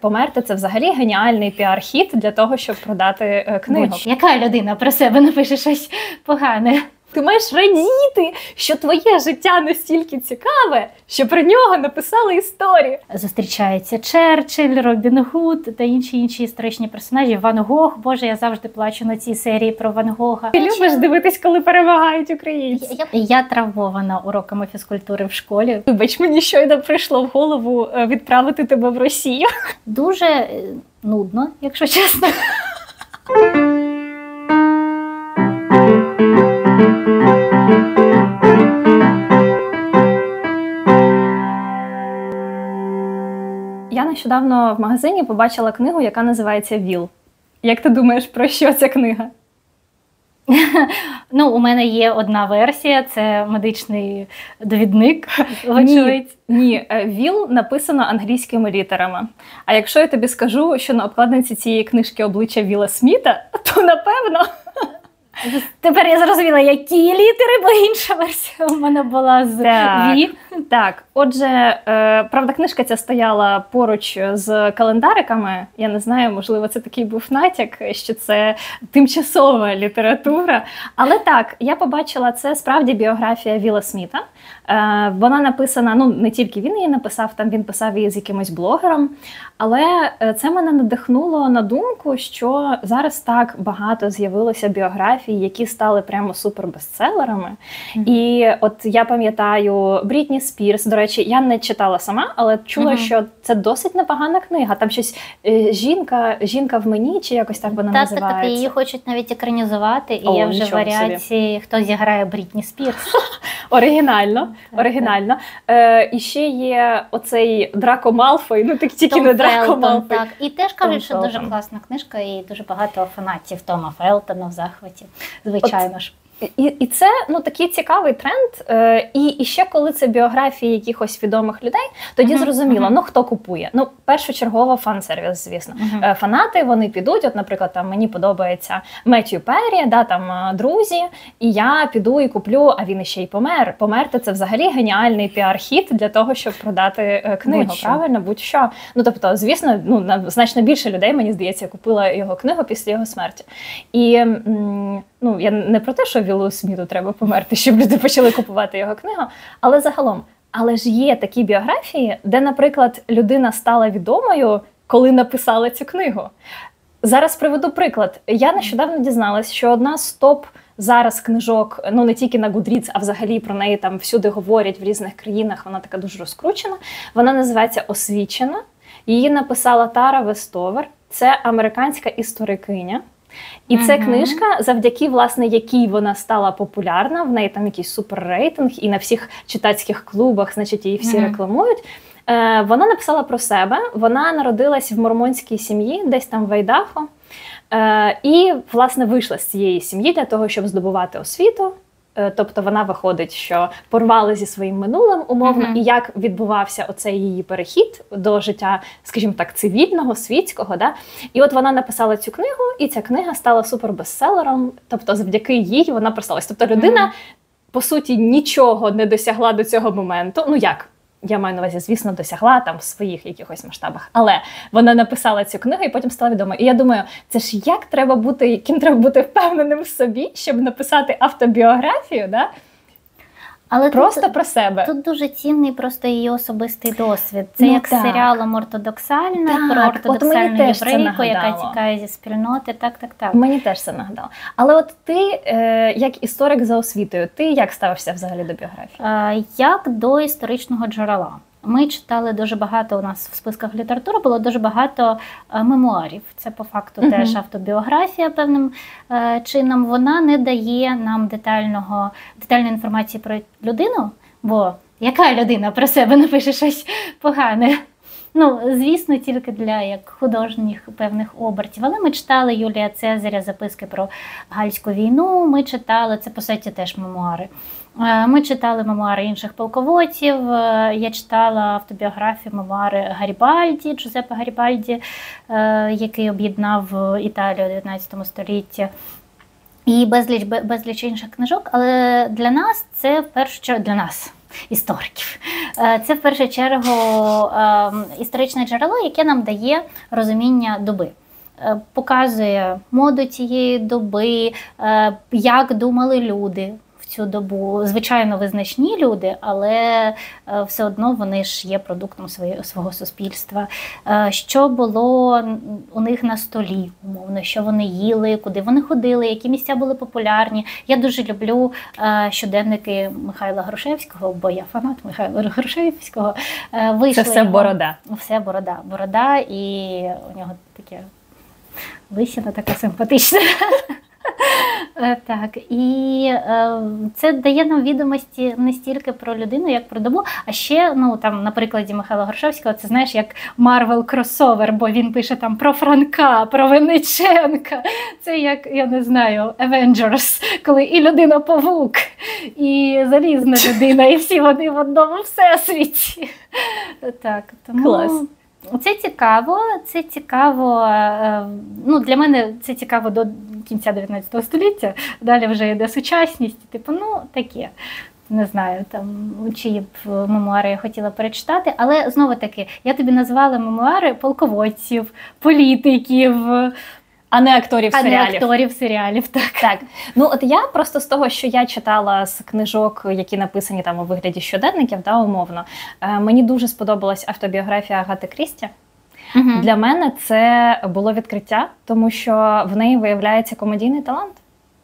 Померти – це взагалі геніальний піар-хід для того, щоб продати книгу. Яка людина про себе напише щось погане? Ти маєш радіти, що твоє життя настільки цікаве, що про нього написали історію. Зустрічаються Черчилль, Робін Гуд та інші історичні персонажі. Ван Гог. Боже, я завжди плачу на цій серії про Ван Гога. Ти любиш дивитись, коли перемагають українці? Я травмована уроками фізкультури в школі. Вибач, мені щойно прийшло в голову відправити тебе в Росію. Дуже нудно, якщо чесно. Я нещодавно в магазині побачила книгу, яка називається «ВІЛ». Як ти думаєш, про що ця книга? Ну, у мене є одна версія, це медичний довідник. Ні, «ВІЛ» написано англійськими літерами. А якщо я тобі скажу, що на обкладинці цієї книжки обличчя Вілла Сміта, то напевно... Тепер я зрозуміла, які літери, бо інша версія у мене була з «Ві». Так, отже, правда, книжка ця стояла поруч з календариками. Я не знаю, можливо, це такий був натяк, що це тимчасова література. Але так, я побачила, це справді біографія Вілла Сміта. Вона написана, ну, не тільки він її написав, там він писав її з якимось блогером. Але це мене надихнуло на думку, що зараз так багато з'явилося біографій, які стали прямо супербестселерами. І от я пам'ятаю Брітні Спірс, до речі, я не читала сама, але чула, що це досить непогана книга. Там щось «Жінка в мені», чи якось так вона називається. Так, її хочуть навіть екранізувати, і є вже варіації, хто зіграє Брітні Спірс. Оригінально. І ще є оцей Драко Малфой, ну тільки не Драко Малфой. Так. І теж кажуть, що дуже класна книжка, і дуже багато фанатів Тома Фелтона в захваті, звичайно ж. І це, ну, такий цікавий тренд. І ще коли це біографії якихось відомих людей, тоді зрозуміло, ну, хто купує. Ну, першочергово фан-сервіс, звісно. Фанати, вони підуть, от, наприклад, там мені подобається Меттью Перрі, да, там друзі, і я піду і куплю, а він іще й помер. Померти – це взагалі геніальний піар-хід для того, щоб продати книгу, правильно? Будь-що. Ну, тобто, звісно, ну, значно більше людей, мені здається, купила його книгу після його смерті. І, ну, я не про те, що Віллу Сміту треба померти, щоб люди почали купувати його книгу, але загалом. Але ж є такі біографії, де, наприклад, людина стала відомою, коли написала цю книгу. Зараз приведу приклад. Я нещодавно дізналась, що одна з топ зараз книжок, ну не тільки на Goodreads, а взагалі про неї там всюди говорять в різних країнах, вона така дуже розкручена. Вона називається «Освічена». Її написала Тара Вестовер. Це американська історикиня. І це книжка, завдяки, власне, якій вона стала популярна, в неї там якийсь суперрейтинг, і на всіх читацьких клубах, значить, її всі рекламують. Вона написала про себе, вона народилась в мормонській сім'ї, десь там в Айдахо, і, власне, вийшла з цієї сім'ї для того, щоб здобувати освіту. Тобто вона виходить, що порвали зі своїм минулим умовно, і як відбувався оцей її перехід до життя, скажімо так, цивільного, світського. Да? І от вона написала цю книгу, і ця книга стала супербестселером, тобто завдяки їй вона прославилась. Тобто людина, по суті, нічого не досягла до цього моменту. Ну як? Я маю на увазі, звісно, досягла там в своїх якихось масштабах. Але вона написала цю книгу і потім стала відомою. І я думаю, це ж як треба бути, яким треба бути впевненим в собі, щоб написати автобіографію, да? Але просто про себе. Тут дуже цінний просто її особистий досвід. Це як з серіалом «Ортодоксальна», про ортодоксальну єврейку, яка тікає зі спільноти. Так. Мені теж це нагадало. Але от ти, як історик за освітою, ти як ставишся взагалі до біографії? Як до історичного джерела. Ми читали дуже багато, у нас в списках літератури було дуже багато мемуарів. Це по факту теж автобіографія певним чином. Вона не дає нам детальної інформації про людину, бо яка людина про себе напише щось погане? Ну, звісно, тільки для як художніх певних обертів. Але ми читали Юлія Цезаря, записки про Гальську війну, ми читали, це по суті теж мемуари. Ми читали мемуари інших полководців, я читала автобіографію, мемуари Гарібальді, Джузеппе Гарібальді, який об'єднав Італію у 19 столітті. І безліч інших книжок, але для нас це в першу чергу, для нас, істориків. Це, в першу чергу, історичне джерело, яке нам дає розуміння доби. Показує моду цієї доби, як думали люди в цю добу. Звичайно, визначні люди, але все одно вони ж є продуктом свого суспільства. Що було у них на столі, умовно, що вони їли, куди вони ходили, які місця були популярні. Я дуже люблю щоденники Михайла Грушевського, бо я фанат Михайла Грушевського. Це все борода. Все борода. Борода, і у нього таке лисина така симпатична. Так, і це дає нам відомості не стільки про людину, як про добу, а ще, ну, там, на прикладі Михайла Грушевського, це, знаєш, як Марвел кросовер, бо він пише там про Франка, про Винниченка. Це як, я не знаю, Avengers, коли і людина-павук, і залізна людина, і всі вони в одному всесвіті. Так, тому... Клас. Це цікаво, ну, для мене це цікаво до кінця 19 століття, далі вже йде сучасність, типу, ну, таке, не знаю, там, чиї б мемуари я хотіла перечитати, але, знову-таки, я тобі назвала мемуари полководців, політиків, а не акторів серіалів. А не акторів серіалів, так. Так. Ну, от я просто з того, що я читала з книжок, які написані там у вигляді щоденників, да, умовно, мені дуже сподобалась автобіографія Агати Крісті. Угу. Для мене це було відкриття, тому що в неї виявляється комедійний талант.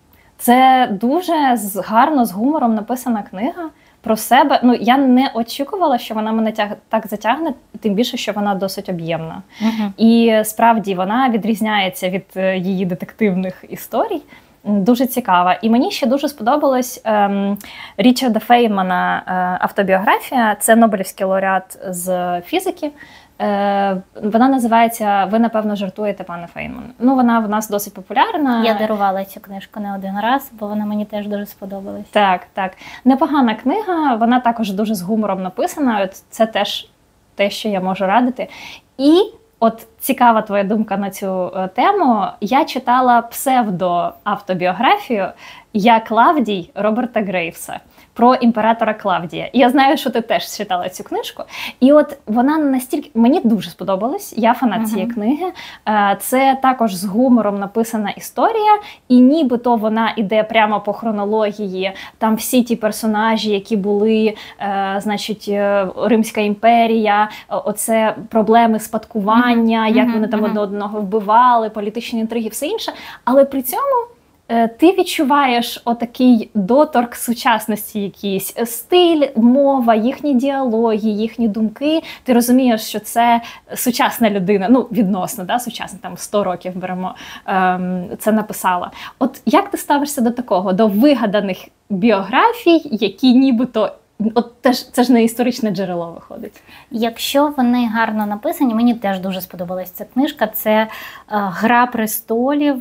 Це дуже гарно, з гумором написана книга про себе. Ну, я не очікувала, що вона мене так затягне, тим більше, що вона досить об'ємна. Угу. І справді вона відрізняється від її детективних історій. Дуже цікава. І мені ще дуже сподобалась Річарда Фейнмана автобіографія. Це Нобелівський лауреат з фізики. Вона називається «Ви, напевно, жартуєте, пане Фейнман». Ну, вона в нас досить популярна. Я дарувала цю книжку не один раз, бо вона мені теж дуже сподобалась. Так, так. Непогана книга, вона також дуже з гумором написана. Це теж те, що я можу радити. І от цікава твоя думка на цю тему. Я читала псевдоавтобіографію «Я Клавдій» Роберта Грейвса про імператора Клавдія. І я знаю, що ти теж читала цю книжку. І от вона настільки... Мені дуже сподобалась, я фанат цієї книги. Це також з гумором написана історія, і нібито вона іде прямо по хронології. Там всі ті персонажі, які були, значить, Римська імперія, оце проблеми спадкування, як вони там одне одного вбивали, політичні інтриги, все інше. Але при цьому ти відчуваєш отакий доторк сучасності якийсь, стиль, мова, їхні діалоги, їхні думки. Ти розумієш, що це сучасна людина, ну, відносно, да, сучасна, там 100 років беремо, це написала. От як ти ставишся до такого, до вигаданих біографій, які нібито, от теж, це ж не історичне джерело виходить? Якщо вони гарно написані, мені теж дуже сподобалась ця книжка. Це «Гра престолів»,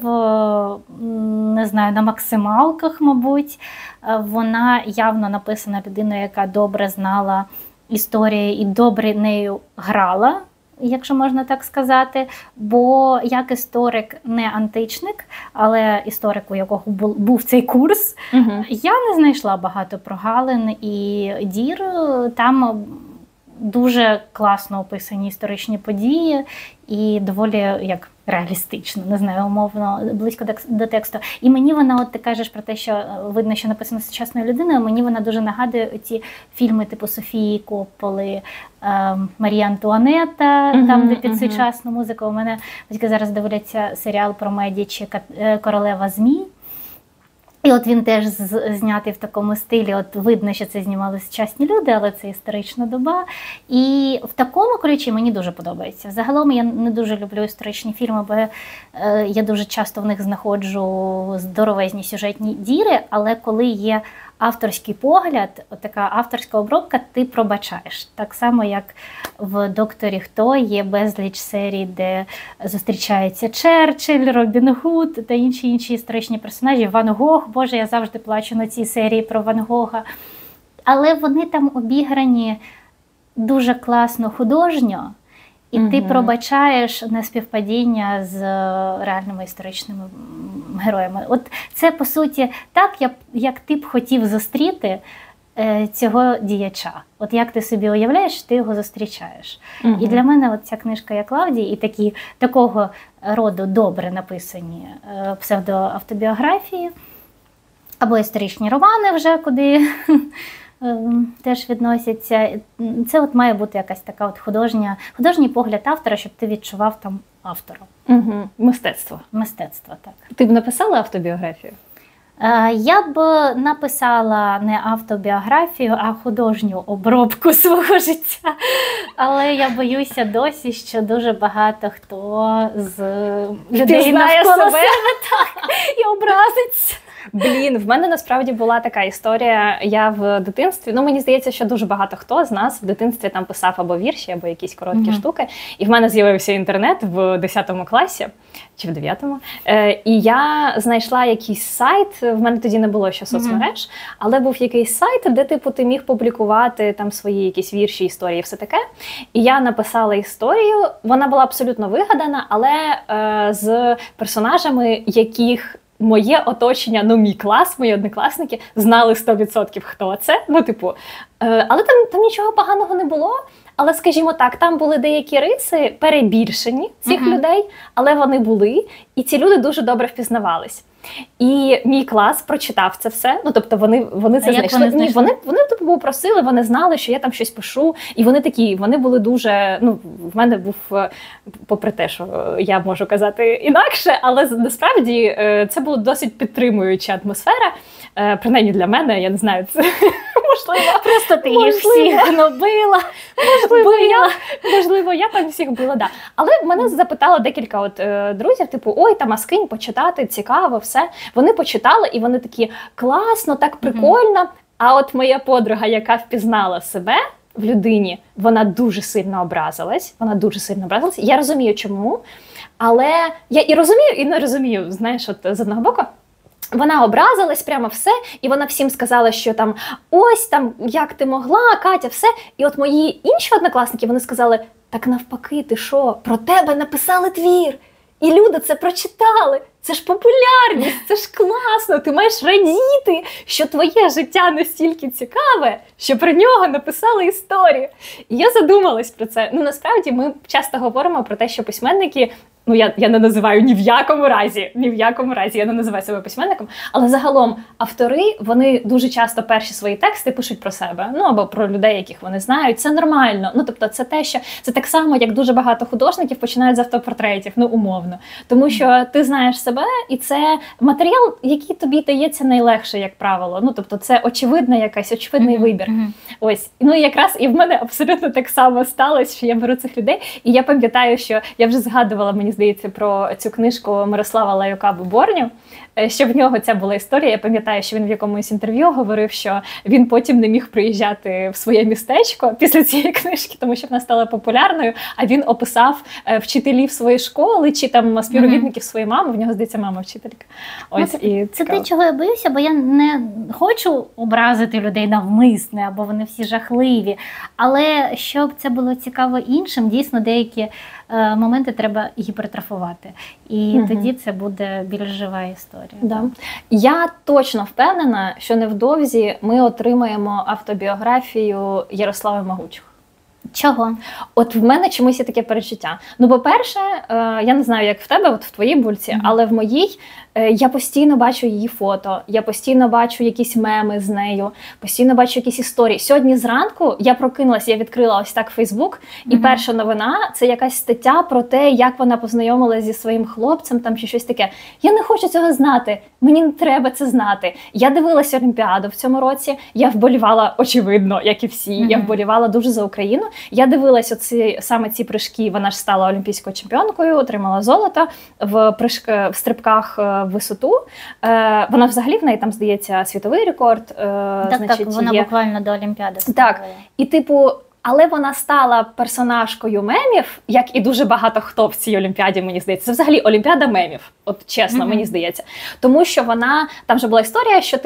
не знаю, на максималках, мабуть. Вона явно написана людиною, яка добре знала історію і добре нею грала, якщо можна так сказати. Бо як історик, не античник, але історик, у якого був цей курс, я не знайшла багато прогалин і дір. Там дуже класно описані історичні події і доволі як реалістично, не знаю, умовно, близько до тексту. І мені вона, от ти кажеш про те, що видно, що написано сучасною людиною, мені вона дуже нагадує ці фільми типу Софії Копполи, Марія Антуанетта, там, де під сучасну музику. У мене батьки зараз дивляться серіал про Медічі «Королева Змій». І от він теж знятий в такому стилі, от видно, що це знімали сучасні люди, але це історична доба. І в такому ключі мені дуже подобається. Загалом я не дуже люблю історичні фільми, бо я дуже часто в них знаходжу здоровезні сюжетні діри, але коли є авторський погляд, така авторська обробка, ти пробачаєш. Так само, як в «Докторі Хто» є безліч серій, де зустрічаються Черчилль, Робін Гуд та інші історичні персонажі. Ван Гог, боже, я завжди плачу на цій серії про Ван Гога. Але вони там обіграні дуже класно художньо, і ти пробачаєш неспівпадіння з реальними історичними героями. От це, по суті, так, як ти б хотів зустріти цього діяча. От як ти собі уявляєш, ти його зустрічаєш. І для мене от ця книжка «Я Клавдій» і такого роду добре написані псевдоавтобіографії або історичні романи вже, куди теж відносяться. Це от має бути якась така от художній погляд автора, щоб ти відчував там автора. Мистецтво. Мистецтво, так. Ти б написала автобіографію? Я б написала не автобіографію, а художню обробку свого життя. Але я боюся досі, що дуже багато хто з людей навколо себе так і образиться. Блін, в мене насправді була така історія. Я в дитинстві, мені здається, що дуже багато хто з нас в дитинстві там писав або вірші, або якісь короткі штуки. І в мене з'явився інтернет в 10 класі, чи в 9-му. І я знайшла якийсь сайт, в мене тоді не було ще соцмереж, але був якийсь сайт, де ти міг публікувати там свої якісь вірші, історії, все таке. І я написала історію, вона була абсолютно вигадана, але з персонажами, яких моє оточення, мій клас, мої однокласники знали 100% хто це. Але там нічого поганого не було. Але, скажімо так, там були деякі риси перебільшені цих людей, але вони були, і ці люди дуже добре впізнавались. І мій клас прочитав це все, вони це знайшли. Вони попросили, вони знали, що я там щось пишу, і вони були дуже, в мене був, попри те, що я можу казати інакше, але насправді це була досить підтримуюча атмосфера, принаймні для мене, я не знаю, це можливо. Просто ти їх всіх гнобила. Можливо, я там всіх била, да. Але мене запитало декілька друзів, ой, там, а скинь почитати, цікаво, все. Вони почитали, і вони такі, класно, так прикольно. А от моя подруга, яка впізнала себе в людині, вона дуже сильно образилась. Я розумію, чому. Але я і розумію, і не розумію, знаєш, з одного боку. Вона образилась прямо все, і вона всім сказала, що там, ось там, як ти могла, Катя, все. І от мої інші однокласники, вони сказали, так навпаки, ти що, про тебе написали твір. І люди це прочитали. Це ж популярність, це ж класно, ти маєш радіти, що твоє життя настільки цікаве, що про нього написали історію. І я задумалась про це. Насправді ми часто говоримо про те, що письменники, я не називаю ні в якому разі, я не називаю себе письменником, але загалом автори, вони дуже часто перші свої тексти пишуть про себе, або про людей, яких вони знають, це нормально. Це те, що це так само, як дуже багато художників починають з автопортретів, умовно. Тому що ти знаєш себе, і це матеріал, який тобі дається найлегше, як правило. Це очевидний вибір. Ось. Якраз і в мене абсолютно так само сталося, що я беру цих людей, і я пам'ятаю, що я вже згадувала, мені здається, про цю книжку Мирослава Лайока «Буборню», що в нього ця була історія. Я пам'ятаю, що він в якомусь інтерв'ю говорив, що він потім не міг приїжджати в своє містечко після цієї книжки, тому що вона стала популярною, а він описав вчителів своєї школи чи там співробітників своєї мами, в нього, здається, мама вчителька. Це те, чого я боюся, бо я не хочу образити людей навмисне, або вони всі жахливі, але щоб це було цікаво іншим, дійсно деякі моменти треба гіпертрофувати. І тоді це буде більш жива історія. Да. Я точно впевнена, що невдовзі ми отримаємо автобіографію Ярослави Магучих. Чого? От в мене чомусь є таке перечуття. По-перше, я не знаю, як в тебе, от в твоїй бульці, але в моїй я постійно бачу її фото, я постійно бачу якісь меми з нею, постійно бачу якісь історії. Сьогодні зранку я прокинулася, я відкрила ось так Фейсбук, і перша новина – це якась стаття про те, як вона познайомилася зі своїм хлопцем там, чи щось таке. Я не хочу цього знати, мені не треба це знати. Я дивилася Олімпіаду в цьому році, я вболівала, очевидно, як і всі, я вболівала дуже за Україну. Я дивилася саме ці прыжки, вона ж стала олімпійською чемпіонкою, отримала золото в стрибках в висоту. Вона взагалі, в неї там, здається, світовий рекорд. Так, вона буквально до Олімпіади. Так, і але вона стала персонажкою мемів, як і дуже багато хто в цій Олімпіаді, мені здається. Це взагалі Олімпіада мемів, от чесно, мені здається. Тому що там же була історія, що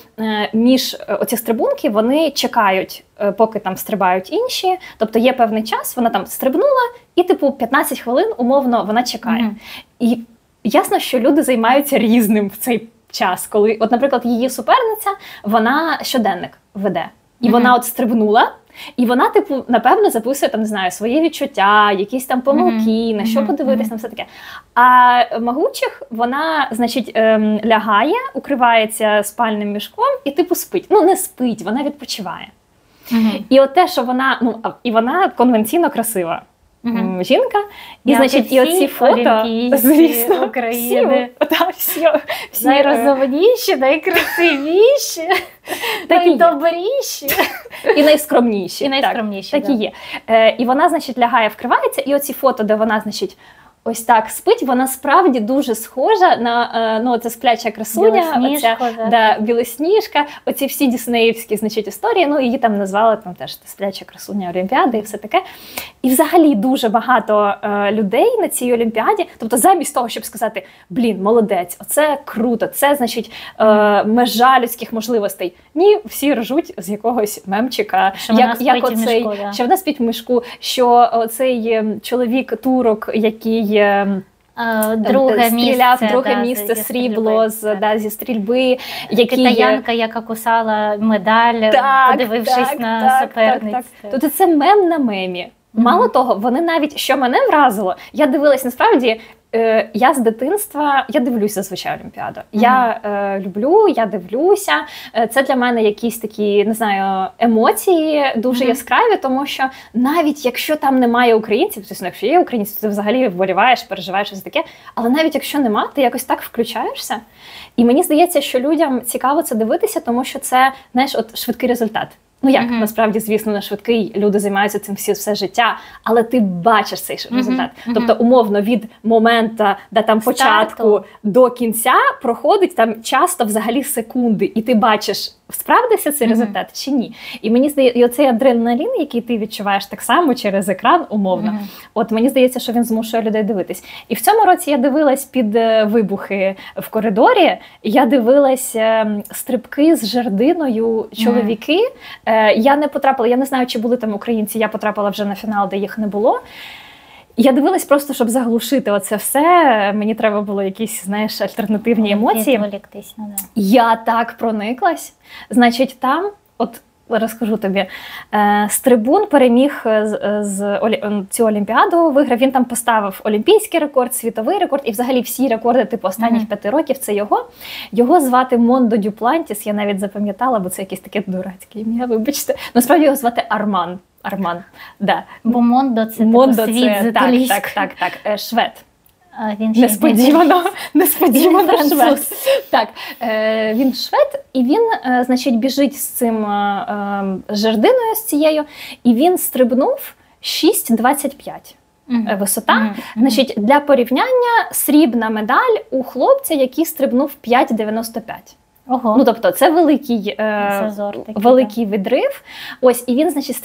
між оці стрибунки вони чекають, поки там стрибають інші. Тобто є певний час, вона там стрибнула, і 15 хвилин, умовно, вона чекає. І ясно, що люди займаються різним в цей час, коли, от, наприклад, її суперниця, вона щоденник веде. і вона от стрибнула, і вона, типу, напевно, записує, там, не знаю, свої відчуття, якісь там помилки, на що подивитись, на все таке. А Могучих, вона, значить, лягає, укривається спальним мішком і, типу, спить. Ну, не спить, вона відпочиває. І от те, що вона, ну, і вона конвенційно красива. Жінка, і, значить, і оці фото, звісно, України. Всі найрозумніші, найкрасивіші, найдобріші. І найскромніші. І найскромніші, так і є. І вона, значить, лягає, вкривається, і оці фото, де вона, значить, ось так спить, вона справді дуже схожа на, ну, це спляча красуня, Білосніжка, оці всі діснеївські, значить, історії, ну, її там назвали там теж спляча красуня Олімпіади і все таке. І взагалі дуже багато людей на цій Олімпіаді, тобто замість того, щоб сказати, блін, молодець, оце круто, це, значить, межа людських можливостей. Ні, всі ржуть з якогось мемчика, що вона спить в мішку, що оцей чоловік-турок, який друге місце срібло зі стрільби. Китаянка, яка кусала медаль, подивившись на суперниць. Тобто це мем на мемі. Мало того, вони навіть, що мене вразило, я дивилась, насправді, я з дитинства, я дивлюся зазвичай Олімпіаду. Я люблю, я дивлюся. Це для мене якісь такі, не знаю, емоції дуже яскраві, тому що навіть якщо там немає українців, тобто якщо є українці, то ти взагалі вболіваєш, переживаєш щось таке, але навіть якщо нема, ти якось так включаєшся. І мені здається, що людям цікаво це дивитися, тому що це, знаєш, от швидкий результат. Ну як, насправді, звісно, не швидкий, люди займаються цим все життя, але ти бачиш цей результат. Тобто, умовно, від моменту, де там початку до кінця проходить там часто взагалі секунди, і ти бачиш, справдився цей результат чи ні. І мені здається, і оцей адреналін, який ти відчуваєш так само через екран, умовно, от мені здається, що він змушує людей дивитись. І в цьому році я дивилась під вибухи в коридорі, я дивилась стрибки з жердиною чоловіки. Я не потрапила, я не знаю, чи були там українці, я потрапила вже на фінал, де їх не було. Я дивилась просто, щоб заглушити оце все, мені треба було якісь, знаєш, альтернативні емоції. Я так прониклась. Значить, там, от розкажу тобі, стрибун переміг цю Олімпіаду, виграв, він там поставив олімпійський рекорд, світовий рекорд, і взагалі всі рекорди типу останніх 5 років, це його. Його звати Мондо Дюплантіс, я навіть запам'ятала, бо це якесь таке дурацьке ім'я, вибачте. Насправді його звати Арман, да. Бо Мондо це світ з італійською. Так, швед. Несподівано швед. Так, він швед, і він, значить, біжить з цим жердиною, з цією, і він стрибнув 6,25 висота. Значить, для порівняння, срібна медаль у хлопця, який стрибнув 5,95. Ого. Ну, тобто, це великий відрив. Ось, і він, значить,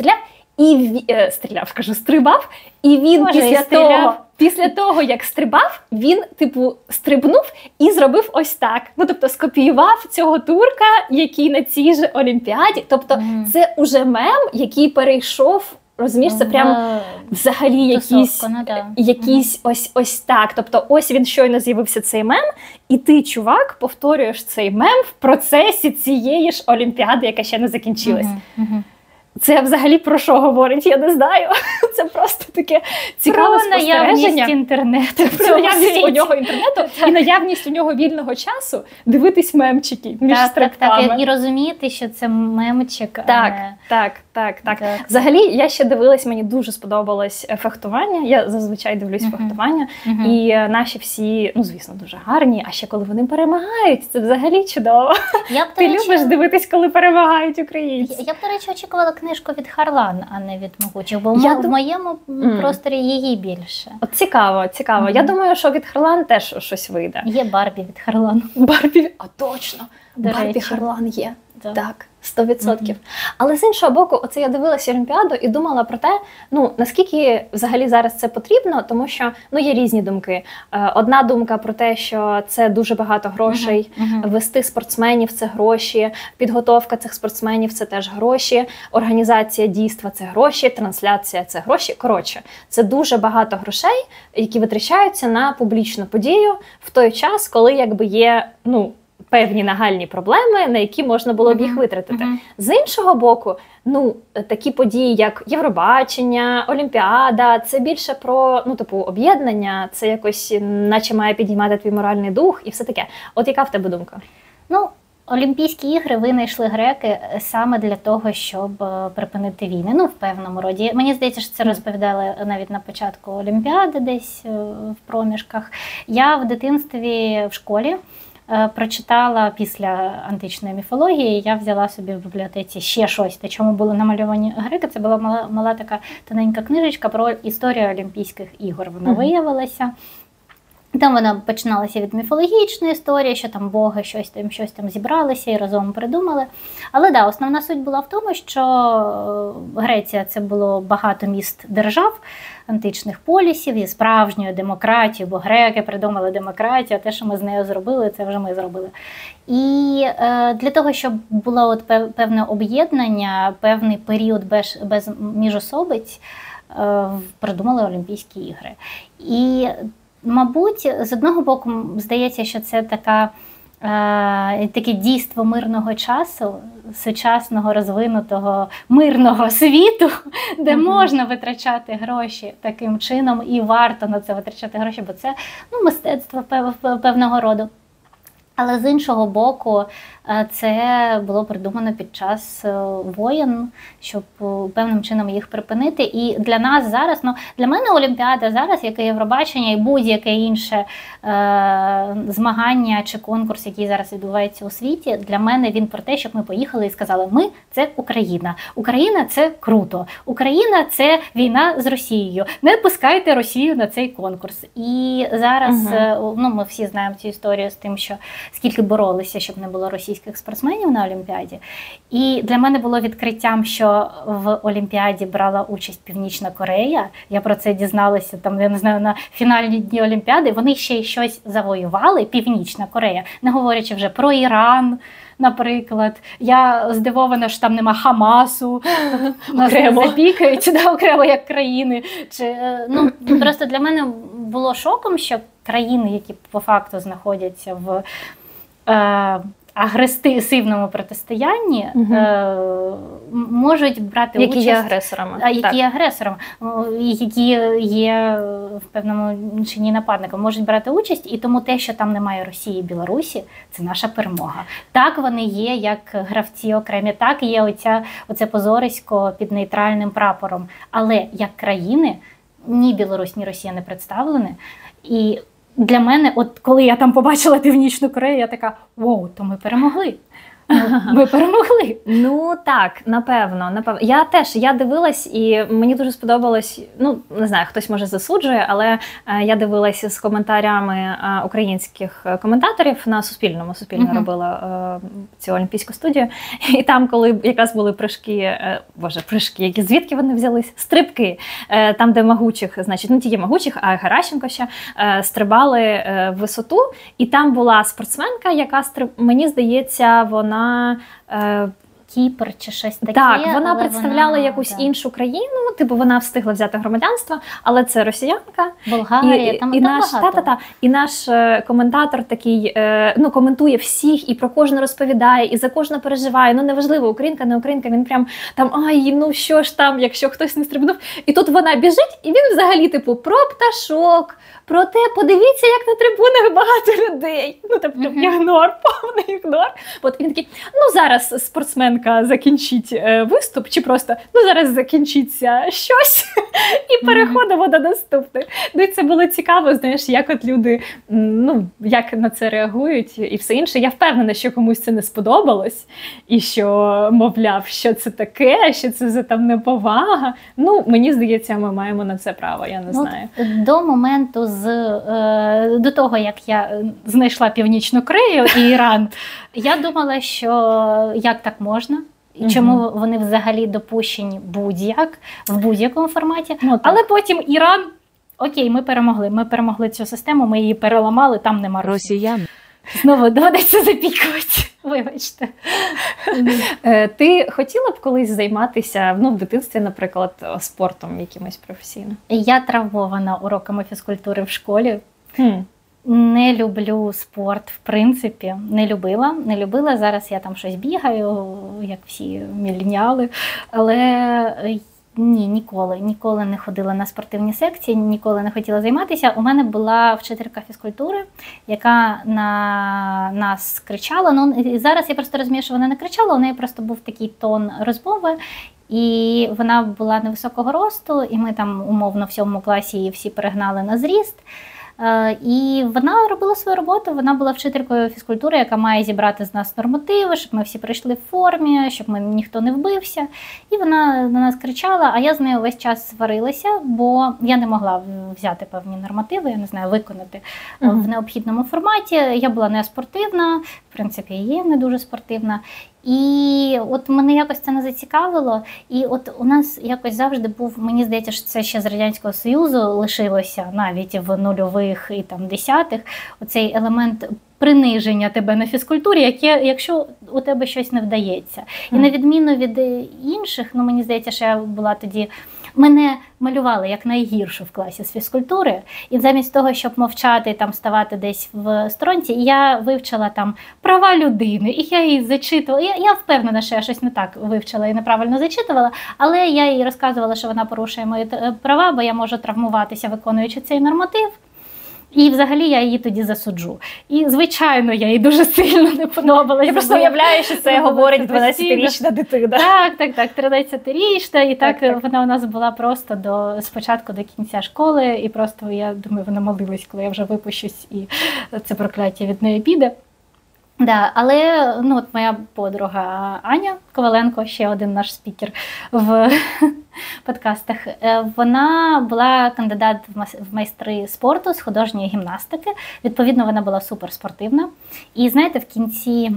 стрибав, і він після того, як стрибав, він, типу, стрибнув і зробив ось так. Ну, тобто, скопіював цього турка, який на цій же Олімпіаді. Тобто, це уже мем, який перейшов, розумієш, це прям взагалі якийсь ось так. Тобто, ось він щойно з'явився цей мем, і ти, чувак, повторюєш цей мем в процесі цієї ж Олімпіади, яка ще не закінчилась. Це взагалі про що говорить, я не знаю. Це просто таке цікаве спостереження. Про наявність інтернету. Про наявність у нього інтернету і наявність у нього вільного часу дивитись мемчики між стрибками. Так, і розуміти, що це мемчик. Так. Взагалі, я ще дивилась, мені дуже сподобалось фехтування. Я зазвичай дивлюсь фехтування. І наші всі, ну, звісно, дуже гарні. А ще коли вони перемагають, це взагалі чудово. Ти любиш дивитись, коли перемагають українці? Я б, до речі, очікувала книжку від Харлан, а не від Могучих, бо в моєму просторі її більше. От цікаво. Я думаю, що від Харлан теж щось вийде. Є Барбі від Харлан. А точно! Барбі Харлан є. Так, 100%. Але з іншого боку, оце я дивилася Олімпіаду і думала про те, ну, наскільки взагалі зараз це потрібно, тому що, ну, є різні думки. Одна думка про те, що це дуже багато грошей, вести спортсменів – це гроші, підготовка цих спортсменів – це теж гроші, організація дійства – це гроші, трансляція – це гроші. Коротше, це дуже багато грошей, які витрачаються на публічну подію в той час, коли якби є, ну, певні нагальні проблеми, на які можна було б їх витратити. З іншого боку, ну, такі події, як Євробачення, Олімпіада, це більше про, ну, типу, об'єднання, це якось наче має підіймати твій моральний дух і все таке. От яка в тебе думка? Ну, Олімпійські ігри винайшли греки саме для того, щоб припинити війни. Ну, в певному роді. Мені здається, що це розповідали навіть на початку Олімпіади, десь в проміжках. Я в дитинстві в школі прочитала після античної міфології, я взяла собі в бібліотеці ще щось, на чому були намальовані греки. Це була мала така тоненька книжечка про історію Олімпійських ігор. Вона виявилася. Там вона починалася від міфологічної історії, що там боги щось там зібралися і разом придумали. Але да, основна суть була в тому, що Греція – це було багато міст держав, античних полісів і справжньої демократії, бо греки придумали демократію, а те, що ми з нею зробили, це вже ми зробили. І для того, щоб було от певне об'єднання, певний період без міжособиць, придумали Олімпійські ігри. І мабуть, з одного боку, здається, що це таке дійство мирного часу, сучасного, розвинутого, мирного світу, де можна витрачати гроші таким чином і варто на це витрачати гроші, бо це мистецтво певного роду. Але з іншого боку, це було придумано під час воєн, щоб певним чином їх припинити. І для нас зараз, для мене Олімпіада зараз, як і Євробачення, і будь-яке інше змагання чи конкурс, який зараз відбувається у світі, для мене він про те, щоб ми поїхали і сказали, ми – це Україна. Україна – це круто. Україна – це війна з Росією. Не пускайте Росію на цей конкурс. І зараз, ми всі знаємо цю історію з тим, що скільки боролися, щоб не було російських спортсменів на Олімпіаді. І для мене було відкриттям, що в Олімпіаді брала участь Північна Корея. Я про це дізналася, я не знаю, на фінальні дні Олімпіади. Вони ще й щось завоювали, Північна Корея, не говорячи вже про Іран, наприклад. Я здивована, що там нема Хамасу, нас не запікають окремо як країни. Просто для мене було шоком, що країни, які по факту знаходяться в агресивному протистоянні, можуть брати участь. Які є агресорами, які є в певному чині нападником, можуть брати участь, і тому те, що там немає Росії і Білорусі, це наша перемога. Так вони є, як гравці окремі, так є оце позорисько під нейтральним прапором. Але як країни, ні Білорусь, ні Росія не представлені. І для мене, от коли я там побачила Північну Корею, я така, вау, то ми перемогли. Ми перемогли. Ну так, напевно. Я дивилась, і мені дуже сподобалось, не знаю, хтось може засуджує, але я дивилася з коментарями українських коментаторів на Суспільному. Суспільне робила цю олімпійську студію. І там, коли якраз були прыжки, які звідки вони взялись? Стрибки. Там, де могучих, значить, не тільки могучих, а й Геращенко ще, стрибали в висоту. І там була спортсменка, яка, мені здається, вона Кіпр чи щось таке. Так, вона представляла якусь іншу країну, вона встигла взяти громадянство, але це росіянка. Болгарія, там багато. І наш коментатор такий, коментує всіх, і про кожну розповідає, і за кожну переживає. Неважливо, українка, не українка, він прям там, що ж там, якщо хтось не стрибнув. І тут вона біжить, і він взагалі, про пташок, про те, подивіться, як на трибунах багато людей. Ігнор, повний ігнор. От він такий, зараз спортсменка закінчить виступ, чи просто, зараз закінчиться щось, і переходимо до наступних. І це було цікаво, знаєш, як от люди, як на це реагують і все інше. Я впевнена, що комусь це не сподобалось, і що, мовляв, що це таке, що це за там неповага. Мені здається, ми маємо на це право, я не знаю. До моменту до того, як я знайшла Північну Корею і Іран, я думала, що як так можна? І чому вони взагалі допущені в будь-якому форматі. Але потім Іран, окей, ми перемогли цю систему, ми її переламали, там нема Росіян. Знову доведеться запікувати. Вибачте. Ти хотіла б колись займатися, в дитинстві, наприклад, спортом якимось професійно? Я травмована уроками фізкультури в школі. Не люблю спорт, в принципі, не любила. Зараз я там щось бігаю, як всі міленіали, але ніколи не ходила на спортивні секції, ніколи не хотіла займатися. У мене була вчителька фізкультури, яка на нас кричала. Ну, зараз я просто розумію, що вона не кричала, у неї просто був такий тон розмови. І вона була невисокого росту, і ми там умовно в 7 класі її всі перегнали на зріст. І вона робила свою роботу, вона була вчителькою фізкультури, яка має зібрати з нас нормативи, щоб ми всі прийшли в формі, щоб ніхто не вбився. І вона на нас кричала, а я з нею весь час сварилася, бо я не могла взяти певні нормативи, я не знаю, виконати в необхідному форматі. Я була не спортивна, в принципі, є не дуже спортивна. І от мене якось це не зацікавило, і от у нас якось завжди був, мені здається, що це ще з Радянського Союзу лишилося, навіть в нульових і там десятих, оцей елемент приниження тебе на фізкультурі, якщо у тебе щось не вдається. І на відміну від інших, ну мені здається, що я була тоді, мене малювали як найгіршу в класі з фізкультури, і замість того, щоб мовчати, там ставати десь в сторонці, я вивчила там права людини, і я її зачитувала. Я впевнена, що я щось не так вивчила і неправильно зачитувала, але я їй розказувала, що вона порушує мої права, бо я можу травмуватися, виконуючи цей норматив. І взагалі я її тоді засуджу. І, звичайно, я їй дуже сильно не подобалася. Я просто уявляю, що це говорить 12-річна дитина. Так, 13-річна. І так вона у нас була просто спочатку до кінця школи. І просто, я думаю, вона молилась, коли я вже випущусь, і це прокляття від неї піде. Да, але ну, от моя подруга Аня Коваленко, ще один наш спікер в подкастах, вона була кандидат в майстри спорту з художньої гімнастики. Відповідно, вона була суперспортивна. І знаєте, в кінці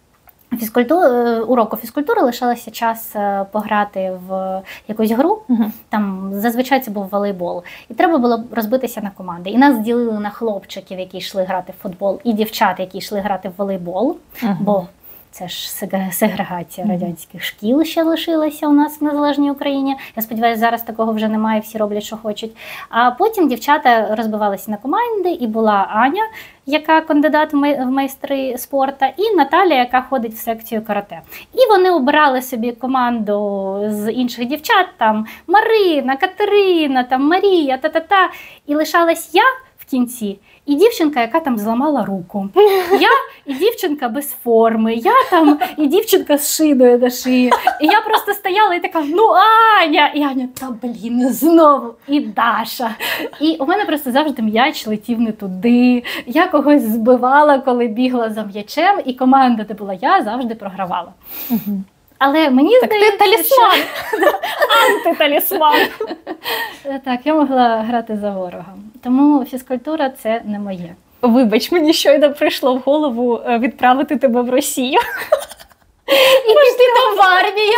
уроку фізкультури лишалося час пограти в якусь гру, там зазвичай це був волейбол, і треба було розбитися на команди. І нас ділили на хлопчиків, які йшли грати в футбол, і дівчат, які йшли грати в волейбол, бо це ж сегрегація радянських шкіл ще лишилася у нас в незалежній Україні. Я сподіваюся, зараз такого вже немає, всі роблять, що хочуть. А потім дівчата розбивалися на команди, і була Аня, яка кандидат в майстри спорту, і Наталя, яка ходить в секцію карате. І вони обирали собі команду з інших дівчат, там Марина, Катерина, там Марія, та-та-та. І лишалась я в кінці, і дівчинка, яка там зламала руку. Я і дівчинка без форми, я там і дівчинка з шиною на шиї. І я просто стояла і така, ну Аня! І Аня, та блін, знову, і Даша. І у мене просто завжди м'яч летів не туди. Я когось збивала, коли бігла за м'ячем, і команда, де була я, завжди програвала. Але мені здається, ти талісман. Антиталісман. Так, я могла грати за ворога. Тому фізкультура – це не моє. Вибач, мені щойно прийшло в голову відправити тебе в Росію. І піти там в армію.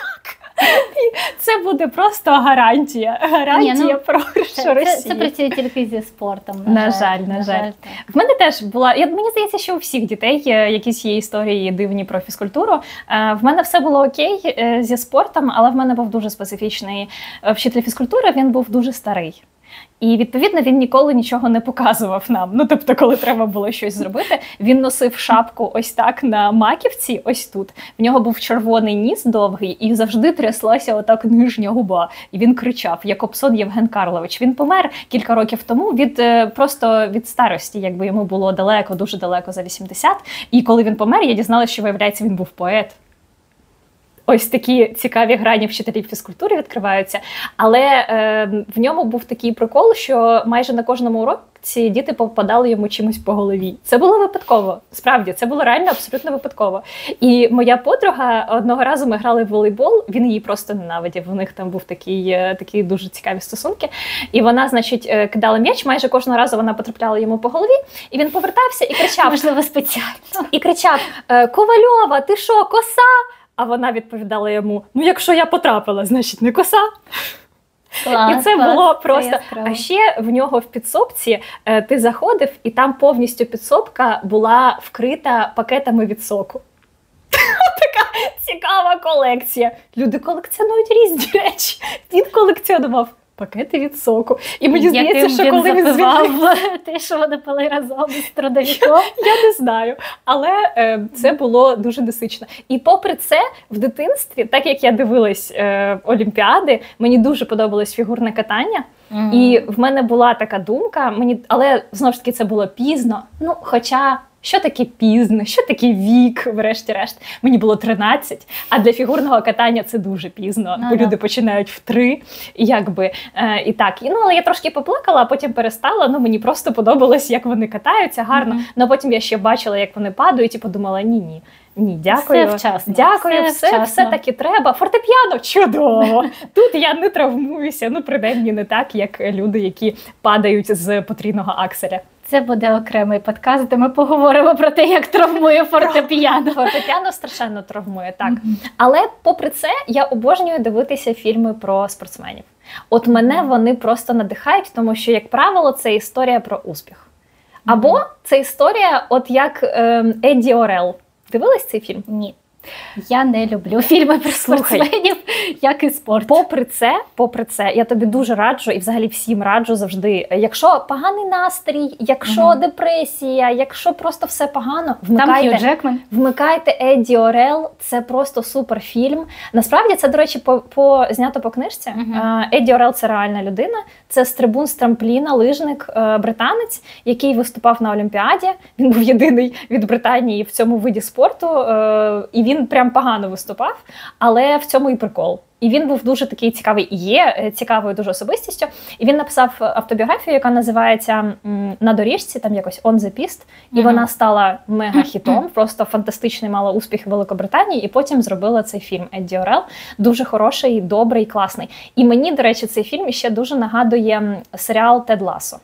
Це буде просто гарантія. Гарантія програшу Росії. Це працює тільки зі спортом. На жаль. В мене теж була, мені здається, що у всіх дітей якісь є історії дивні про фізкультуру. В мене все було окей зі спортом, але в мене був дуже специфічний вчитель фізкультури, він був дуже старий. І, відповідно, він ніколи нічого не показував нам. Ну, тобто, коли треба було щось зробити, він носив шапку ось так на маківці, ось тут. В нього був червоний ніс довгий, і завжди тряслася отак нижня губа. І він кричав, Якобсон Євген Карлович. Він помер кілька років тому просто від старості, якби йому було далеко, дуже далеко за 80. І коли він помер, я дізналася, що, виявляється, він був поет. Ось такі цікаві грані вчителів фізкультури відкриваються. Але в ньому був такий прикол, що майже на кожному уроці діти попадали йому чимось по голові. Це було випадково. Справді, це було реально абсолютно випадково. І моя подруга, одного разу ми грали в волейбол, він її просто ненавидів. У них там був такі дуже цікаві стосунки. І вона, значить, кидала м'яч, майже кожного разу вона потрапляла йому по голові, і він повертався і кричав. Можливо, спеціально. І кричав, Ковальова, ти що, коса? А вона відповідала йому, ну якщо я потрапила, значить не коса. Клас, і це було просто. Яскраво. А ще в нього в підсобці ти заходив, і там повністю підсобка була вкрита пакетами від соку. Така цікава колекція. Люди колекціонують різні речі. Він колекціонував пакети від соку. І мені здається, що коли він запивав те, що вони пили разом із трудовиком. Я не знаю, але це було дуже насичено. І попри це, в дитинстві, так як я дивилась Олімпіади, мені дуже подобалось фігурне катання. І в мене була така думка, але знову ж таки це було пізно. Ну, хоча, що таке пізно, що таке вік, врешті-решт. Мені було 13, а для фігурного катання це дуже пізно, бо люди починають в 3, і якби, і так. Але я трошки поплакала, а потім перестала, мені просто подобалось, як вони катаються, гарно. А потім я ще бачила, як вони падають, і подумала, ні, дякую. Все вчасно. Дякую, все таки треба. Фортепіано чудово. Тут я не травмуюся, принаймні не так, як люди, які падають з потрійного акселя. Це буде окремий подкаст, де ми поговоримо про те, як травмує фортепіано. Фортепіано страшенно травмує, так. Але попри це, я обожнюю дивитися фільми про спортсменів. От мене вони просто надихають, тому що, як правило, це історія про успіх. Або це історія, от як Едді Орел. Дивилась цей фільм? Ні. Я не люблю фільми про спортсменів, як і спорт. Попри це, я тобі дуже раджу, і взагалі всім раджу завжди, якщо поганий настрій, якщо депресія, якщо просто все погано, вмикайте Едді Орел, це просто суперфільм. Насправді, це, до речі, знято по книжці. Едді Орел – це реальна людина, це стрибун з трампліна, лижник, британець, який виступав на Олімпіаді. Він був єдиний від Британії в цьому виді спорту, і він прям погано виступав, але в цьому і прикол. І він був дуже такий цікавий, і є цікавою дуже особистістю. І він написав автобіографію, яка називається «На доріжці», там якось «On the Piste», і вона стала мега-хітом, просто фантастичний, мала успіх в Великобританії, і потім зробила цей фільм «Едді Орел». Дуже хороший, добрий, класний. І мені, до речі, цей фільм ще дуже нагадує серіал «Тед Лассо».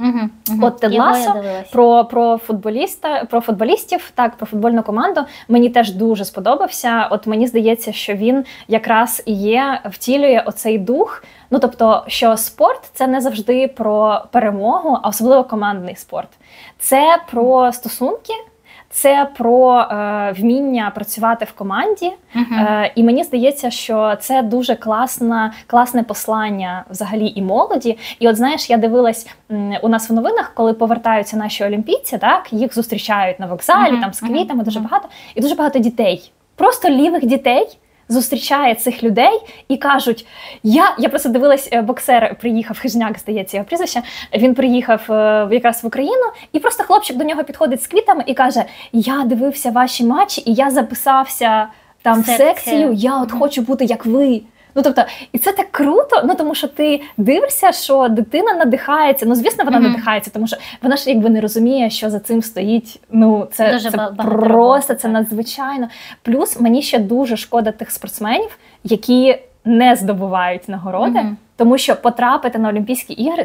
От Тед Лассо про футболістів, так, про футбольну команду, мені теж дуже сподобався. От мені здається, що він якраз і втілює оцей дух, тобто, що спорт – це не завжди про перемогу, а особливо командний спорт. Це про стосунки, це про вміння працювати в команді. І мені здається, що це дуже класне послання взагалі і молоді. І от, знаєш, я дивилась у нас в новинах, коли повертаються наші олімпійці, так, їх зустрічають на вокзалі, там з квітами дуже багато. І дуже багато дітей, просто лівих дітей, зустрічає цих людей і кажуть, я просто дивилась, боксер приїхав, Хижняк, здається, його прізвище, він приїхав якраз в Україну, і просто хлопчик до нього підходить з квітами і каже, я дивився ваші матчі, і я записався там в секцію, я от хочу бути як ви. Тобто, і це так круто, тому що ти дивишся, що дитина надихається. Звісно, вона надихається, тому що вона ж якби не розуміє, що за цим стоїть. Це просто, це надзвичайно. Плюс мені ще дуже шкода тих спортсменів, які не здобувають нагороди, тому що потрапити на Олімпійські ігри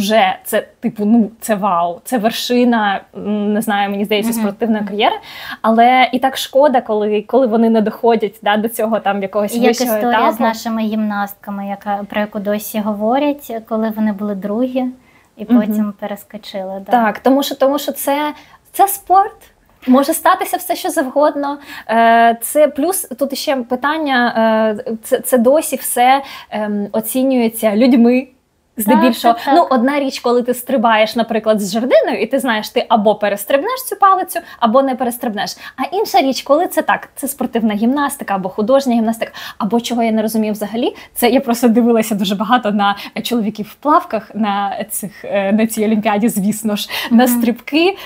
це вау, це вершина, не знаю, мені здається, спортивної кар'єри, але і так шкода, коли вони не доходять до цього там якогось вищого етапу. Як історія з нашими гімнастками, про яку досі говорять, коли вони були другі і потім перескочили. Да. Так, тому що це спорт. Може статися все, що завгодно. Це плюс, тут ще питання, це досі все оцінюється людьми. Здебільшого, одна річ, коли ти стрибаєш, наприклад, з жердиною, і ти знаєш, ти або перестрибнеш цю палицю, або не перестрибнеш. А інша річ, коли це так, це спортивна гімнастика, або художня гімнастика, або чого я не розумію взагалі, це я просто дивилася дуже багато на чоловіків в плавках, на цій Олімпіаді, звісно ж, на стрибки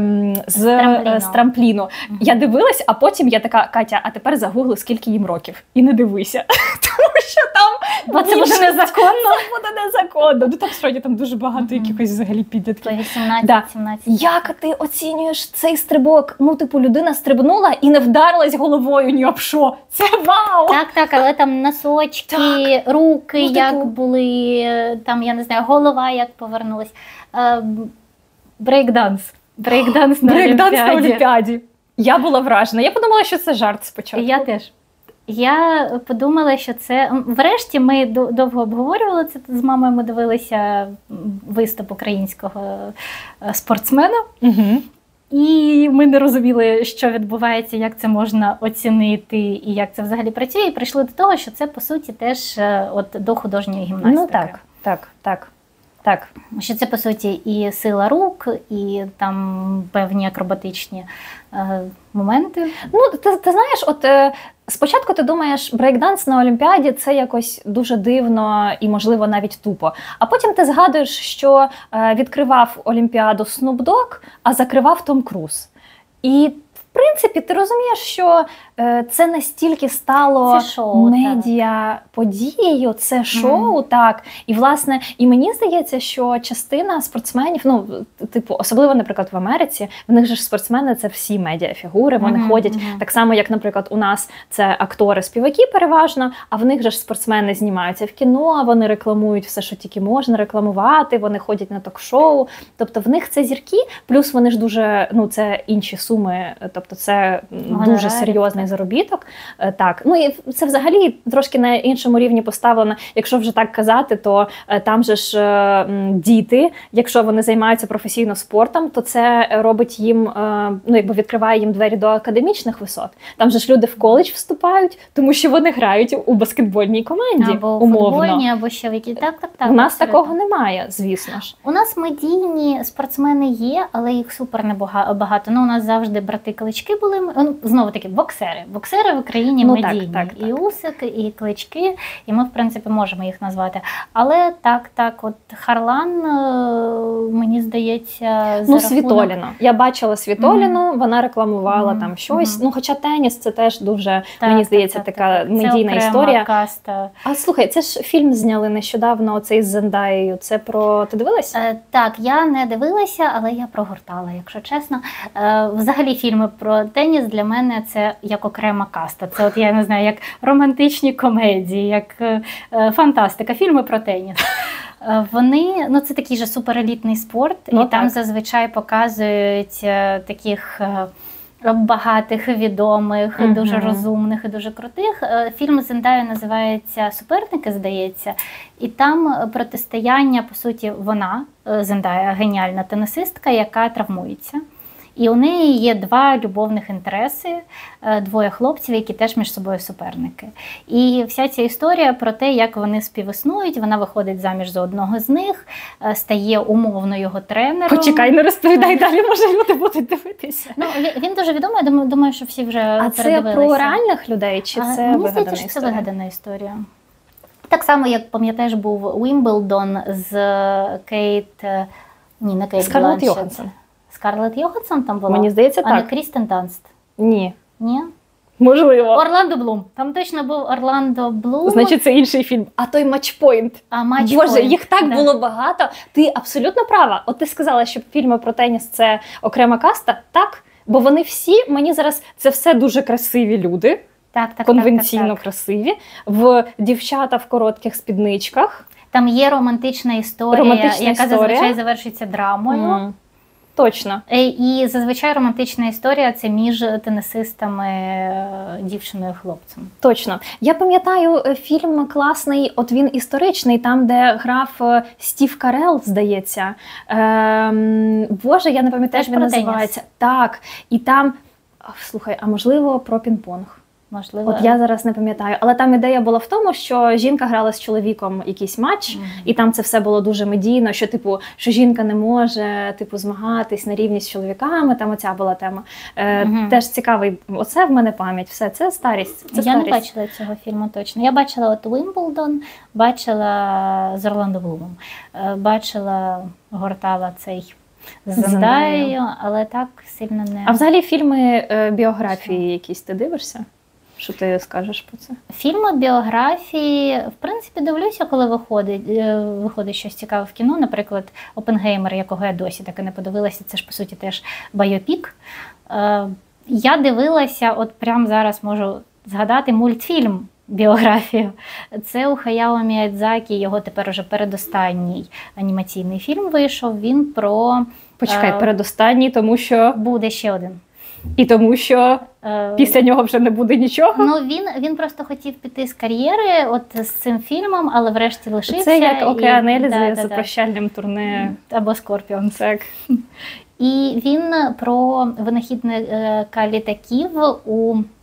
з трампліну. Я дивилась, а потім я така, Катя, а тепер загугли, скільки їм років. І не дивися. Тому що там... Бо це буде незаконно. Це буде незаконно. Там справді там дуже багато якихось взагалі підлітків. 18-17. Як ти оцінюєш цей стрибок? Людина стрибнула і не вдарилась головою ні об що. Це вау! Так, але там носочки, руки як були, там, я не знаю, голова як повернулась. Брейкданс на Олімпіаді. Я була вражена. Я подумала, що це жарт спочатку. Я теж. Я подумала, що це... Врешті ми довго обговорювали це з мамою, ми дивилися виступ українського спортсмена. І ми не розуміли, що відбувається, як це можна оцінити і як це взагалі працює. І прийшли до того, що це, по суті, теж до художньої гімнастики. Так. Що це, по суті, і сила рук, і там певні акробатичні моменти. Ну, ти знаєш, спочатку ти думаєш, брейкданс на Олімпіаді – це якось дуже дивно і, можливо, навіть тупо. А потім ти згадуєш, що відкривав Олімпіаду Snoop Dogg, а закривав Том Круз. І, в принципі, ти розумієш, що це настільки стало медіа-подією, це шоу, так. І, власне, і мені здається, що частина спортсменів, ну, типу, особливо, наприклад, в Америці, в них же ж спортсмени – це всі медіафігури, вони ходять, так само, як, наприклад, у нас це актори, співаки переважно, а в них же ж спортсмени знімаються в кіно, вони рекламують все, що тільки можна рекламувати, вони ходять на ток-шоу, тобто в них це зірки, плюс вони ж дуже, ну, це інші суми, тобто це дуже серйозний заробіток. Так. Ну і це взагалі трошки на іншому рівні поставлено. Якщо вже так казати, то там же ж діти, якщо вони займаються професійно спортом, то це робить їм, ну якби відкриває їм двері до академічних висот. Там же ж люди в коледж вступають, тому що вони грають у баскетбольній команді. Або умовно. У футбольній, або ще в якій. Так. У нас такого немає, звісно ж. У нас медійні спортсмени є, але їх супер небагато. Ну, у нас завжди брати-клички були. Ну, знову таки, боксери. Боксери в Україні медійні. Так. І Усик, і Клички, і ми, в принципі, можемо їх назвати. Але так, от Харлан, мені здається, ну, Світоліну. Я бачила Світоліну, вона рекламувала там щось. Ну, хоча теніс – це теж дуже, мені здається, така медійна історія. Каста. А слухай, це ж фільм зняли нещодавно, оцей з Зендаєю. Це про... Ти дивилась? Так, я не дивилася, але я прогортала, якщо чесно. Взагалі фільми про теніс для мене це як окрема каста. Це от, я не знаю, як романтичні комедії, як фантастика, фільми про теніс. Вони, ну це такий же суперелітний спорт, ну, і так. Там зазвичай показують таких багатих, відомих, дуже розумних і дуже крутих. Фільм з Зендаю називається «Суперники», здається, і там протистояння, по суті, вона, Зендая, геніальна тенісистка, яка травмується. І у неї є два любовних інтереси, двоє хлопців, які теж між собою суперники. І вся ця історія про те, як вони співіснують, вона виходить заміж за одного з них, стає умовно його тренером. Почекай, не розповідай далі, може люди будуть дивитися. Ну, він дуже відомий, я думаю, що всі вже передивилися. А це про реальних людей, чи це вигадана історія? Мені здається, що це вигадана історія. Так само, як, пам'ятаєш, був Уімблдон з Кейт... Ні, не Кейт Скарлетт Йоханссон. Скарлетт Йоханссон там була? Мені здається, так. А не Крістен Данст? Ні. Ні? Можливо. Орландо Блум. Там точно був Орландо Блум. Значить, це інший фільм. А той «Матчпойнт». Боже, їх так було багато. Ти абсолютно права. От ти сказала, що фільми про теніс – це окрема каста. Так. Бо вони всі, мені зараз, це все дуже красиві люди. Так, конвенційно красиві. В дівчата в коротких спідничках. Там є романтична історія, яка зазвичай завершується драмою. Точно. І зазвичай романтична історія – це між тенісистами, дівчиною і хлопцем. Точно. Я пам'ятаю фільм класний, от він історичний, там, де грав Стів Карел, здається. Боже, я не пам'ятаю, як він називається. Так. І там, слухай, а можливо про пінг-понг? Можливо. От я зараз не пам'ятаю. Але там ідея була в тому, що жінка грала з чоловіком якийсь матч, і там це все було дуже медійно, що, типу, що жінка не може, типу, змагатись на рівні з чоловіками, там оця була тема. Теж цікавий, оце в мене пам'ять, все, це старість. Я не бачила цього фільму точно. Я бачила от Уімблдон, бачила з Орландо Блумом, бачила, гортала цей з Зендаєю, але так сильно не... А взагалі фільми біографії якісь ти дивишся? Що ти скажеш про це? Фільми, біографії, в принципі, дивлюся, коли виходить щось цікаве в кіно. Наприклад, «Оппенгеймер», якого я досі таки не подивилася, це ж, по суті, теж байопік. Я дивилася, от прямо зараз можу згадати мультфільм біографію. Це у Хаяо Міядзакі, його тепер уже передостанній анімаційний фільм вийшов. Він про... Почекай, передостанній, тому що... Буде ще один. І тому що після нього вже не буде нічого? Ну, він просто хотів піти з кар'єри от з цим фільмом, але врешті лишився. Це як Океан Ельзи з прощальним турне. Або Скорпіон. Так. І він про винахідника літаків у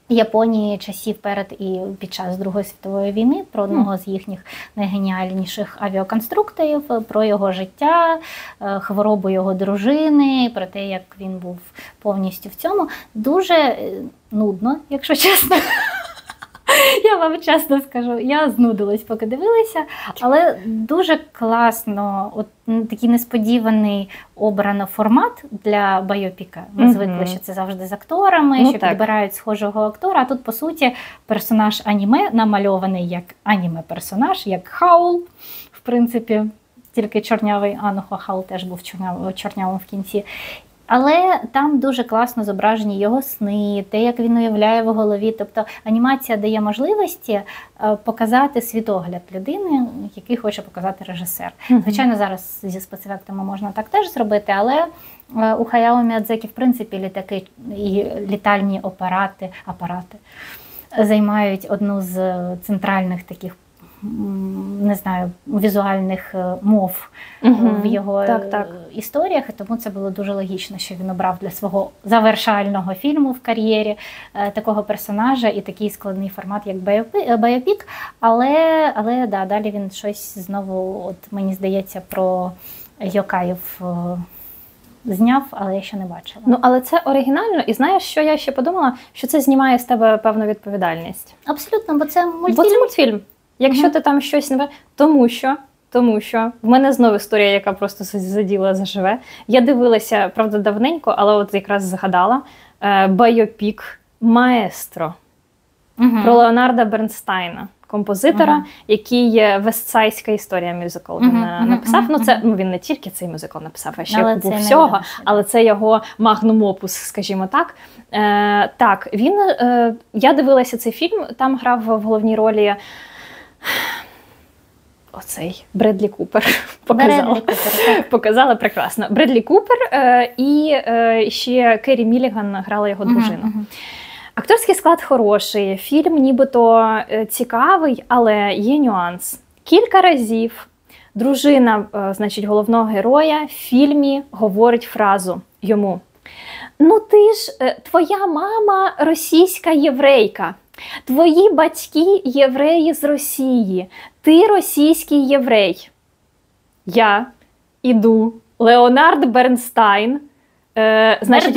Японії часів перед і під час Другої світової війни, про одного з їхніх найгеніальніших авіаконструкторів, про його життя, хворобу його дружини, про те, як він був повністю в цьому. Дуже нудно, якщо чесно. Я вам чесно скажу, я знудилась, поки дивилася, але дуже класно, от такий несподіваний обрано формат для байопіка. Ми звикли, що це завжди з акторами, що підбирають схожого актора, а тут, по суті, персонаж аніме намальований як аніме-персонаж, як Хаул, в принципі, тільки чорнявий, Хаул теж був чорнявим в кінці. Але там дуже класно зображені його сни, те, як він уявляє в голові. Тобто анімація дає можливості показати світогляд людини, який хоче показати режисер. Звичайно, зараз зі спецефектами можна так теж зробити, але у Хаяо Міядзакі, в принципі, літаки і літальні апарати займають одну з центральних таких, не знаю, візуальних мов в його історіях, і тому це було дуже логічно, що він обрав для свого завершального фільму в кар'єрі такого персонажа і такий складний формат, як байопік, але далі він щось знову, от мені здається, про йокаїв зняв, але я ще не бачила. Ну, але це оригінально, і знаєш, що я ще подумала? Що це знімає з тебе певну відповідальність. Абсолютно, бо це мультфільм. Бо це мультфільм. Якщо ти там щось не... Тому що в мене знову історія, яка просто заділа заживе. Я дивилася, правда, давненько, але от якраз згадала байопік «Маестро» про Леонарда Бернстайна, композитора, який «Вестсайдська історія» мюзикл написав. Він не тільки цей мюзикл написав, а ще купу всього, але це його магнум-опус, скажімо так. Я дивилася цей фільм, там грав в головній ролі оцей Бредлі Купер. Показала прекрасно. Бредлі Купер і ще Керрі Міліган грала його дружину. Акторський склад хороший, фільм нібито цікавий, але є нюанс. Кілька разів дружина, значить, головного героя в фільмі говорить фразу йому: «Ну ти ж, твоя мама російська єврейка. Твої батьки євреї з Росії. Ти російський єврей». Я іду. Леонард Бернстайн. Значить,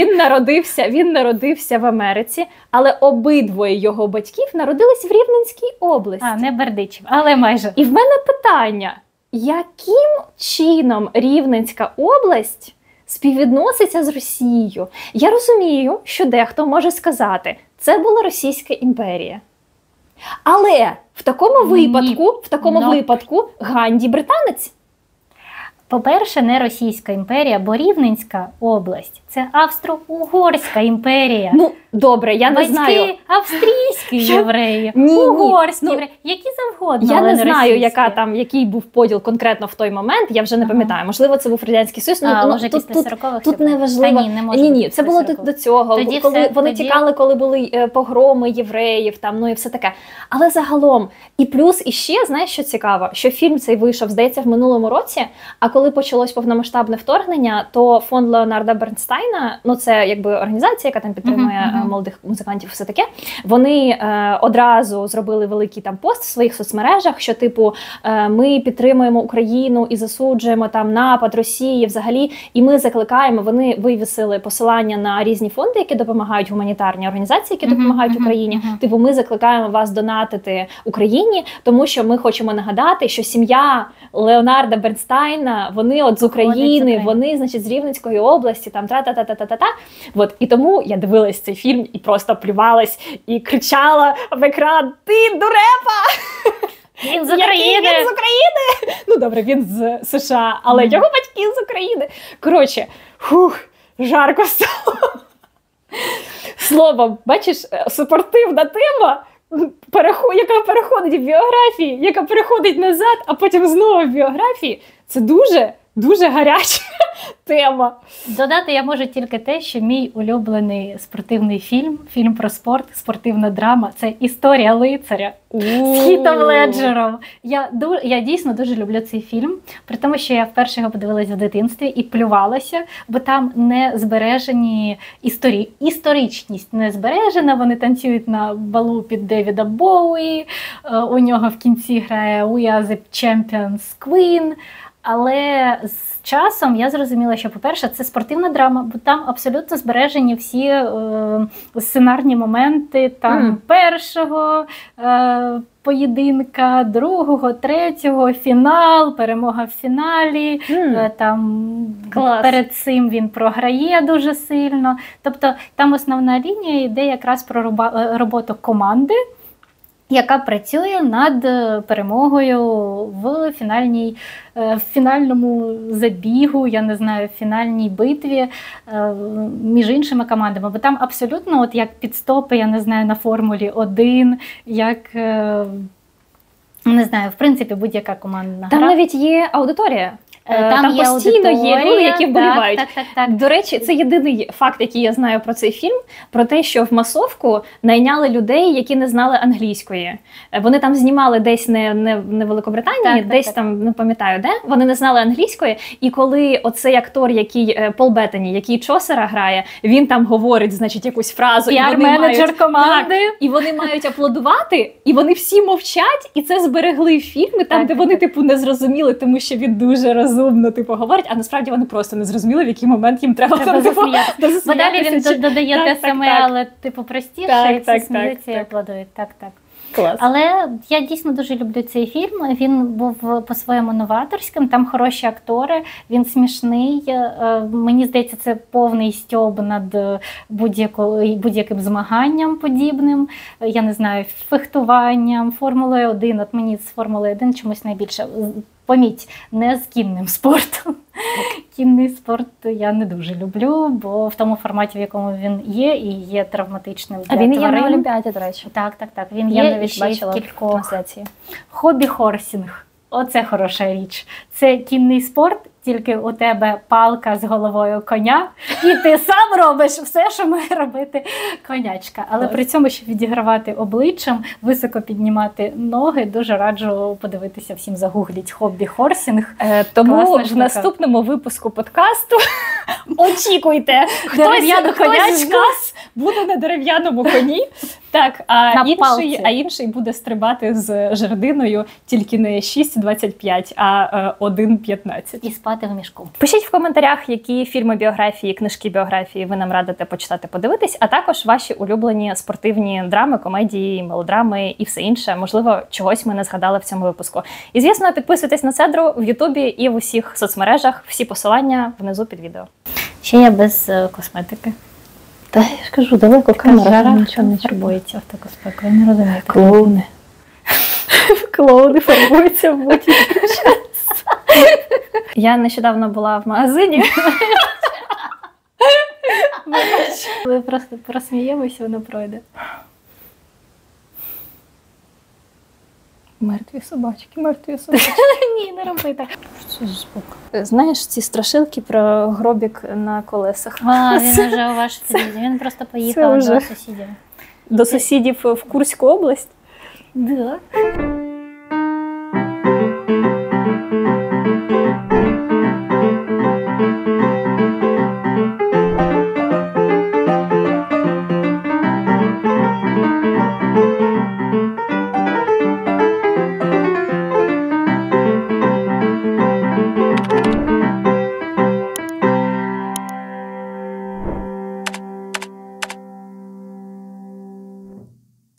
він народився в Америці, але обидвоє його батьків народились в Рівненській області. Не Бердичів, але майже. І в мене питання, яким чином Рівненська область співвідноситься з Росією? Я розумію, що дехто може сказати, це була Російська імперія. Але в такому випадку Ганді британець. По-перше, не Російська імперія, бо Рівненська область – це Австро-Угорська імперія. Ну, добре, я не знаю. Батьки австрійські євреї, угорські євреї, які завгодно, я не знаю, який був поділ конкретно в той момент, я вже не пам'ятаю. Можливо, це був Радянський Союз. Може, після 40-х? Тут не важливо. Ні, це було до цього. Вони тікали, коли були погроми євреїв, і все таке. Але загалом, і плюс, і ще, знаєш, що цікаво, що фільм цей вийшов, здається, в минулому році, а коли почалось повномасштабне вторгнення, то фонд Леонарда Бернстайна, це якби організація, яка там підтримує молодих музикантів, все таке, вони одразу зробили великий там пост в своїх соцмережах, що типу ми підтримуємо Україну і засуджуємо там напад Росії взагалі, і ми закликаємо, вони вивісили посилання на різні фонди, які допомагають, гуманітарні організації, які допомагають Україні. Типу, ми закликаємо вас донатити Україні, тому що ми хочемо нагадати, що сім'я Леонарда Бернстайна, вони от з України, вони, значить, з Рівненської області, там тра-та-та-та-та-та. От, і тому я дивилась цей фільм і просто плювалась і кричала в екран: «Ти дурепа!» Він з України! Він з України! Ну, добре, він з США, але його батьки з України. Коротше, жарко стало. Словом, бачиш, супротивна тема, яка переходить в біографії, яка переходить назад, а потім знову в біографії. Це дуже дуже гаряча тема. Додати я можу тільки те, що мій улюблений спортивний фільм про спорт, спортивна драма – це «Історія лицаря» з Хітом Леджером. Я дійсно дуже люблю цей фільм, при тому, що я вперше його подивилась в дитинстві і плювалася, бо там не збережені історичність не збережена, вони танцюють на балу під Девіда Боуї, у нього в кінці грає «We are the Champions Queen», але з часом я зрозуміла, що, по-перше, це спортивна драма, бо там абсолютно збережені всі сценарні моменти першого поєдинка, другого, третього, фінал, перемога в фіналі. Перед цим він програє дуже сильно. Тобто там основна лінія йде якраз про роботу команди, яка працює над перемогою в фінальному забігу, я не знаю, в фінальній битві між іншими командами. Бо там абсолютно, от як підстопи, я не знаю, на Формулі 1, як, не знаю, в принципі, будь-яка командна гра. Там навіть є аудиторія. Там є постійно є люди, які вболівають. Так. До речі, це єдиний факт, який я знаю про цей фільм, про те, що в масовку найняли людей, які не знали англійської. Вони там знімали десь не в Великобританії, десь там, не пам'ятаю де, вони не знали англійської, і коли оцей актор, Пол Беттані, який Чосера грає, він там говорить, значить, якусь фразу. Піар-менеджер команди. І вони мають аплодувати, і вони всі мовчать, і це зберегли в фільмі, там, де вони, не зрозуміли, тому що він дуже розумно, говорить, а насправді вони просто не зрозуміли, в який момент їм треба засміятися. Бо далі він додає те саме, але простіше, і всі сміються і аплодують. Так. Клас. Але я дійсно дуже люблю цей фільм. Він був по-своєму новаторським, там хороші актори, він смішний. Мені здається, це повний стьоб над будь-яким змаганням подібним. Я не знаю, фехтуванням, Формулою 1. От мені з Формулою 1 чомусь найбільше. Поміть, не з кінним спортом. Кінний спорт я не дуже люблю, бо в тому форматі, в якому він є, і є травматичним для тварин. А він є на Олімпіаді, до речі. Так. Він є і ще в кількох. Хобі-хорсінг. Оце хороша річ. Це кінний спорт, тільки у тебе палка з головою коня, і ти сам робиш все, що має робити конячка. Але при цьому, щоб відігравати обличчям, високо піднімати ноги, дуже раджу подивитися всім, загугліть хобі-хорсінг. Тому в наступному випуску подкасту очікуйте, хтось з нас буде на дерев'яному коні, так, а інший буде стрибати з жердиною тільки не 6,25, а 1,15. І спати в мішку. Пишіть в коментарях, які фільми біографії, книжки біографії ви нам радите почитати, подивитись, а також ваші улюблені спортивні драми, комедії, мелодрами і все інше. Можливо, чогось ми не згадали в цьому випуску. І, звісно, підписуйтесь на Цедру в Ютубі і в усіх соцмережах. Всі посилання внизу під відео. Ще я без косметики. Та я ж кажу, далеко камера нічого не фарбується в таку спеку. Я не розумію. Клоуни. Клоуни фарбуються в будь-який час. Я нещодавно була в магазині. Ми просто просміємося, воно пройде. Мертві собачки. Ні, не роби так. Що ж звук? Знаєш ці страшилки про гробік на колесах? Він вже у вашій телевізії. Він просто поїхав до сусідів. До сусідів в Курську область? Да.